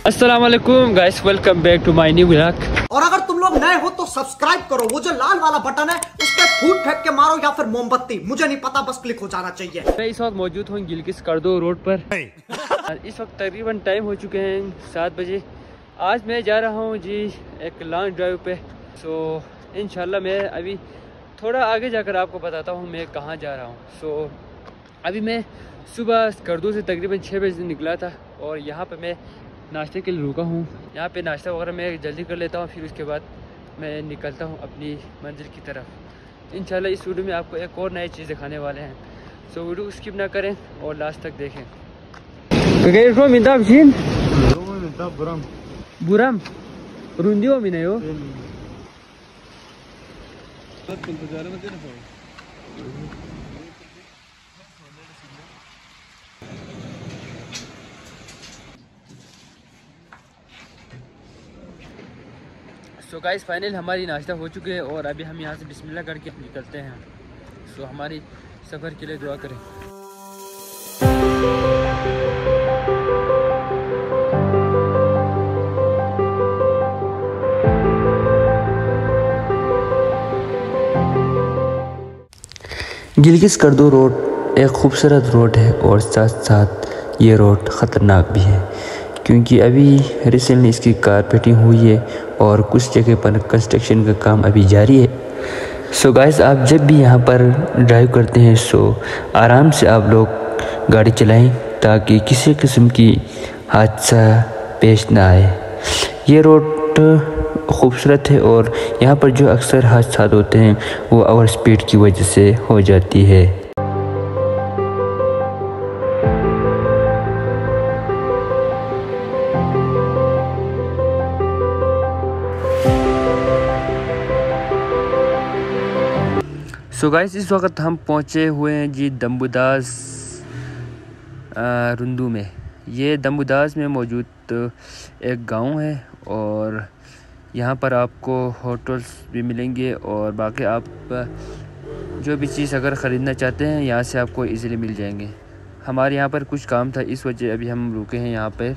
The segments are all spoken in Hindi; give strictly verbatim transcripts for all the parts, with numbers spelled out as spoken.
अस्सलाम वालेकुम guys, welcome back to my new vlog. और अगर तुम लोग नए हो तो सब्सक्राइब करो, वो जो लाल वाला बटन है उस पर फूट फेंक के मारो या फिर मोमबत्ती, मुझे नहीं पता, बस क्लिक हो जाना चाहिए। मैं इस वक्त मौजूद हूँ गिलगित कर्दो रोड पर। इस वक्त तकरीबन टाइम हो चुके हैं सात बजे। आज मैं जा रहा हूँ जी एक लॉन्ग ड्राइव पे। सो इंशाल्लाह मैं अभी थोड़ा आगे जाकर आपको बताता हूँ मैं कहाँ जा रहा हूँ। सो अभी मैं सुबह कर्दो से तकरीबन छः बजे निकला था और यहाँ पे मैं नाश्ते के लिए रुका हूँ। यहाँ पे नाश्ता वगैरह मैं जल्दी कर लेता हूँ, फिर उसके बाद मैं निकलता हूँ अपनी मंजिल की तरफ। इंशाल्लाह इस वीडियो में आपको एक और नई चीज़ दिखाने वाले हैं। सो वीडियो स्किप ना करें और लास्ट तक देखें। बुरम रुंदियो में नहीं हो सो गाइस, फाइनल हमारी नाश्ता हो चुके हैं और अभी हम यहाँ से बिस्मिल्लाह करके निकलते हैं। सो so, हमारी सफ़र के लिए दुआ करें। गिलगित कर्दो रोड एक खूबसूरत रोड है और साथ साथ ये रोड ख़तरनाक भी है, क्योंकि अभी रिसेंटली इसकी कारपेटिंग हुई है और कुछ जगह पर कंस्ट्रक्शन का काम अभी जारी है। सो गाइस, आप जब भी यहाँ पर ड्राइव करते हैं सो आराम से आप लोग गाड़ी चलाएं ताकि किसी किस्म की हादसा पेश ना आए। ये रोड खूबसूरत है और यहाँ पर जो अक्सर हादसा होते हैं वो ओवर स्पीड की वजह से हो जाती है। सो so गाइस, इस वक्त हम पहुँचे हुए हैं जी दम्बुदास रुंदू में। ये दम्बुदास में मौजूद एक गांव है और यहाँ पर आपको होटल्स भी मिलेंगे और बाकी आप जो भी चीज़ अगर ख़रीदना चाहते हैं यहाँ से आपको इजीली मिल जाएंगे। हमारे यहाँ पर कुछ काम था, इस वजह अभी हम रुके हैं यहाँ पर।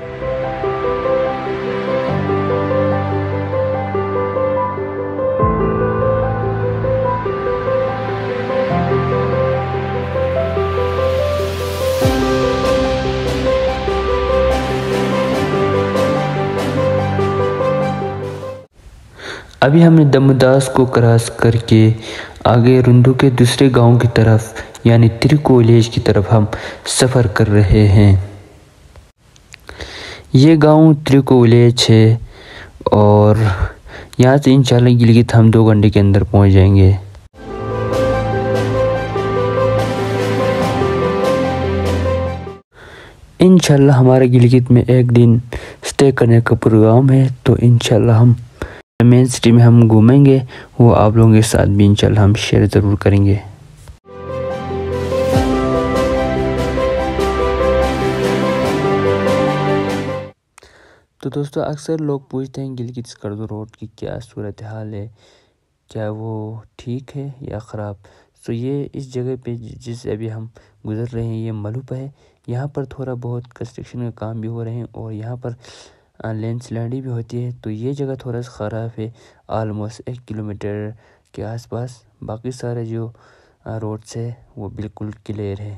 अभी हमने दम्बुदास को क्रॉस करके आगे रुंदू के दूसरे गांव की तरफ यानी त्रिको विलेज की तरफ हम सफ़र कर रहे हैं। ये गांव त्रिको विलेज है और यहाँ से इंशाल्लाह गिलगित हम दो घंटे के अंदर पहुँच जाएंगे। इंशाल्लाह हमारे गिलगित में एक दिन स्टे करने का प्रोग्राम है, तो इंशाल्लाह हम मेन सिटी में हम घूमेंगे, वो आप लोगों के साथ भी इंशाल्लाह हम शेयर ज़रूर करेंगे। तो दोस्तों, अक्सर लोग पूछते हैं गिलगित कर्दो रोड की क्या सूरत हाल है, क्या वो ठीक है या ख़राब। तो ये इस जगह पे जिससे अभी हम गुज़र रहे हैं ये मलुप है। यहाँ पर थोड़ा बहुत कंस्ट्रक्शन का काम भी हो रहे हैं और यहाँ पर लैंडस्लाइडिंग भी होती है, तो ये जगह थोड़ा सा ख़राब है। आलमोस्ट एक किलोमीटर के आसपास, बाकी सारे जो रोड्स है वो बिल्कुल क्लियर है।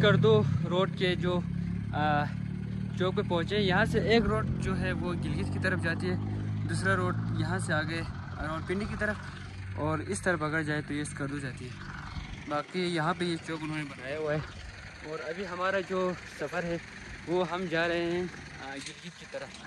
स्कर्दो रोड के जो आ, चौक पे पहुँचे। यहाँ से एक रोड जो है वो गिलगित की तरफ जाती है, दूसरा रोड यहाँ से आगे रावलपिंडी की तरफ, और इस तरफ अगर जाए तो ये स्कर्दो जाती है। बाकी यहाँ पे ये चौक उन्होंने बनाया हुआ है। और अभी हमारा जो सफ़र है वो हम जा रहे हैं गिलगित की तरफ।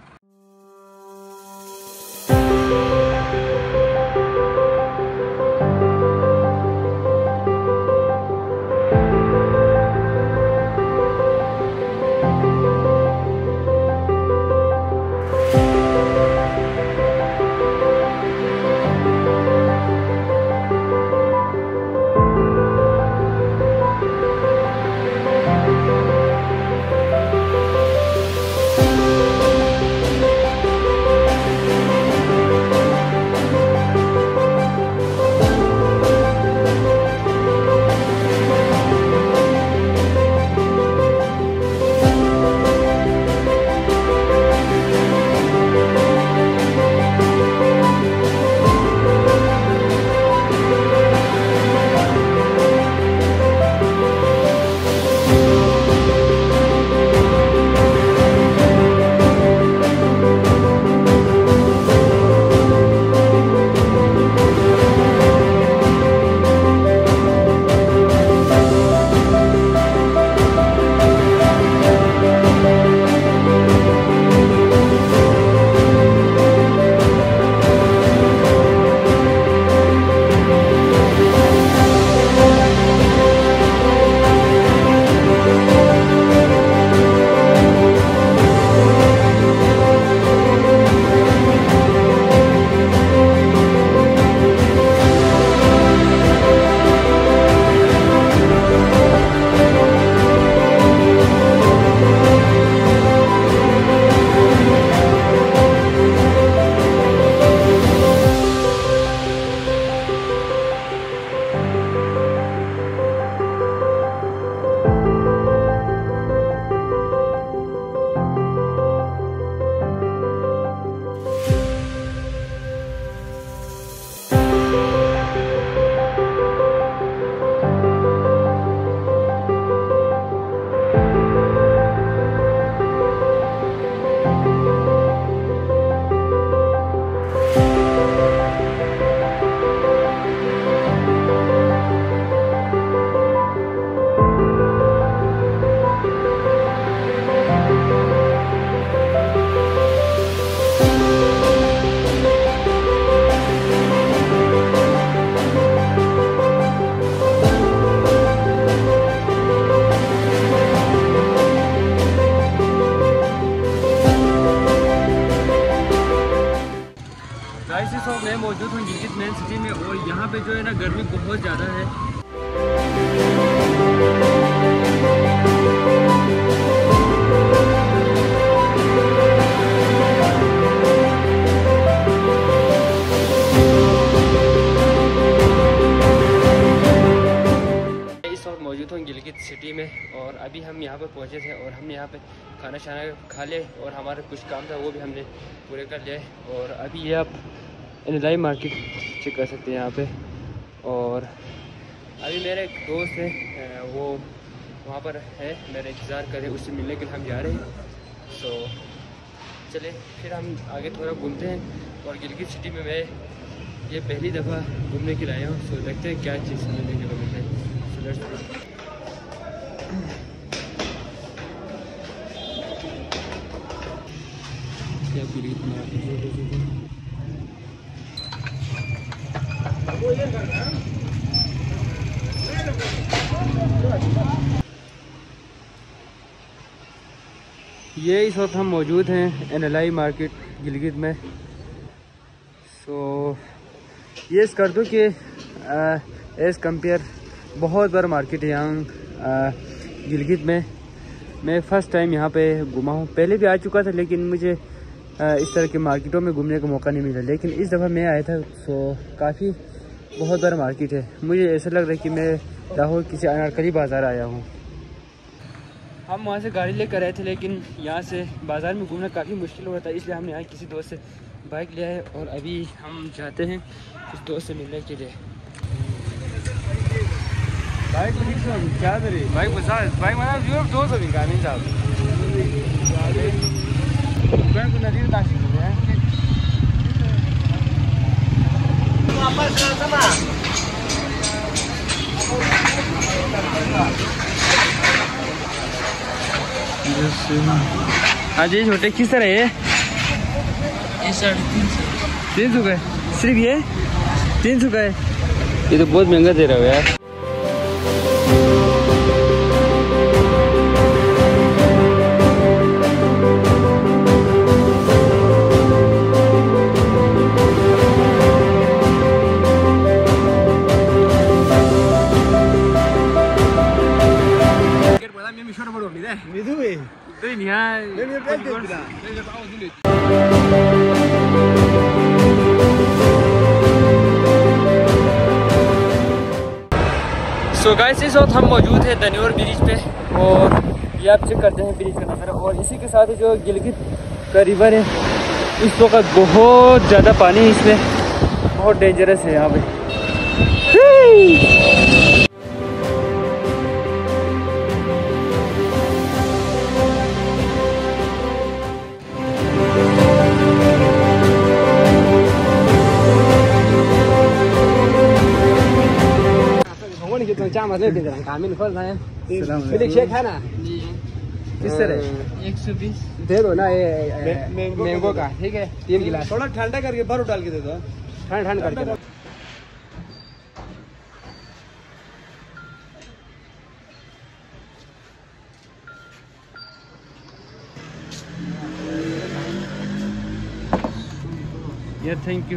मैं मौजूद हूँ गिलगित मेन सिटी में, और यहाँ पे जो है ना गर्मी बहुत ज़्यादा है। इस वक्त मौजूद हूँ गिलगित सिटी में, और अभी हम यहाँ पर पहुँचे थे और हमने यहाँ पे खाना शाना खा ले, और हमारा कुछ काम था वो भी हमने पूरे कर लिया है। और अभी ये आप एनएलआई मार्केट चेक कर सकते हैं यहाँ पे। और अभी मेरे एक दोस्त है वो वहाँ पर है, मेरा इंतज़ार कर रहे हैं, उससे मिलने के लिए हम जा रहे हैं। सो चले फिर हम आगे थोड़ा घूमते हैं। और गिलगित सिटी में मैं ये पहली दफ़ा घूमने के लिए आया हूँ, सो देखते हैं क्या चीज़ मिलने के लिए मिलता है। सो लेट्स ये इस वक्त हम मौजूद हैं एनएलआई मार्केट गिलगित में। सो ये स्कर्दो के एज़ कंपेयर बहुत बड़ा मार्केट है यहाँ गिलगित में। मैं फ़र्स्ट टाइम यहाँ पे घुमा हूँ, पहले भी आ चुका था लेकिन मुझे आ, इस तरह के मार्केटों में घूमने का मौका नहीं मिला, लेकिन इस दफ़ा मैं आया था। सो काफ़ी बहुत बड़ा मार्केट है, मुझे ऐसा लग रहा है कि मैं लाहौर किसी अनारकली बाज़ार आया हूँ। हम वहाँ से गाड़ी लेकर आए थे, लेकिन यहाँ से बाज़ार में घूमना काफ़ी मुश्किल हो रहा था, इसलिए हमने यहाँ किसी दोस्त से बाइक लिया है और अभी हम जाते हैं उस दोस्त से मिलने के लिए। बाइक क्या करें बाइक पचास बाइक माना यूरोप दो सौ भी नहीं साहब को नदी में दाखिल हो गया हाँ जी छोटे किस तरह है तीन सौ का सिर्फ ये तीन सौ का है ये तो बहुत महंगा दे रहा हो यार। सो गाइस इस वक्त हम मौजूद हैं दनियोर ब्रिज पे और ये आप चेक करते हैं ब्रिज का नज़ारा और इसी के साथ ही जो गिलगित का रिवर है इस वक्त बहुत ज़्यादा पानी है इसमें बहुत डेंजरस है यहाँ पे। शेक है ना किस तरह एक सौ बीस दे दो ना ये मैंगो का ठीक है तीन गिलास थोड़ा ठंडा करके बर्फ डाल के दे दो ठंड ठंड करके दो। यार थैंक यू।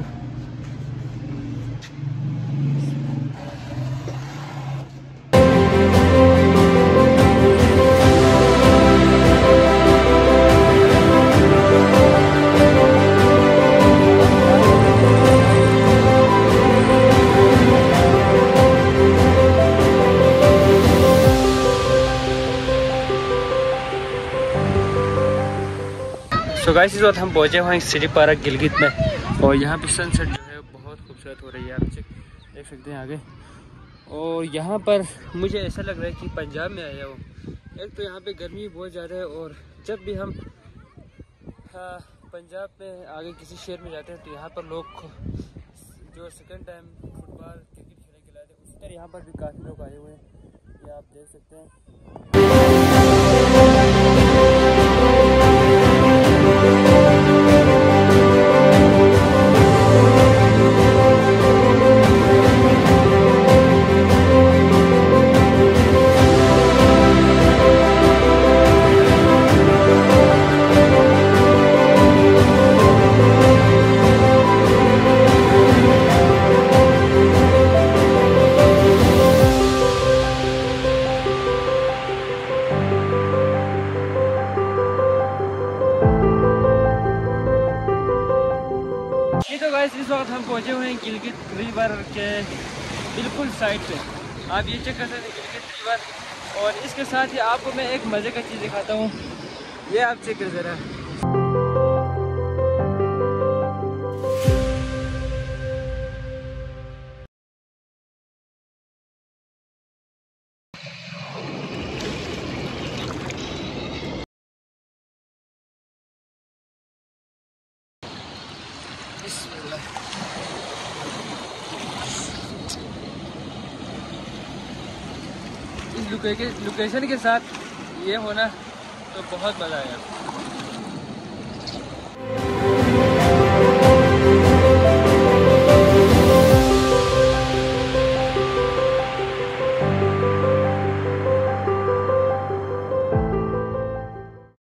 सो गाइस इस वक्त हम पहुंचे हुए हैं सिटी पार्क गिलगित में और यहाँ पे सनसेट जो है बहुत खूबसूरत हो रही है आप देख सकते हैं आगे। और यहाँ पर मुझे ऐसा लग रहा है कि पंजाब में आया हूँ। एक तो यहाँ पे गर्मी बहुत ज़्यादा है और जब भी हम हाँ, पंजाब में आगे किसी शहर में जाते हैं तो यहाँ पर लोग जो सेकंड टाइम फुटबॉल क्रिकेट खेलने के लिए आते हैं उसी तरह यहाँ पर भी काफ़ी लोग आए हुए हैं ये आप देख सकते हैं। इस वक्त हम पहुंचे हुए हैं गिलगित रिवर के बिल्कुल साइड पे। आप ये चेक कर सकते हैं गिलगित रिवर और इसके साथ ही आपको मैं एक मज़े का चीज़ दिखाता हूँ। ये आप चेक कर ज़रा इस लोकेशन के साथ ये होना तो बहुत मज़ा आएगा।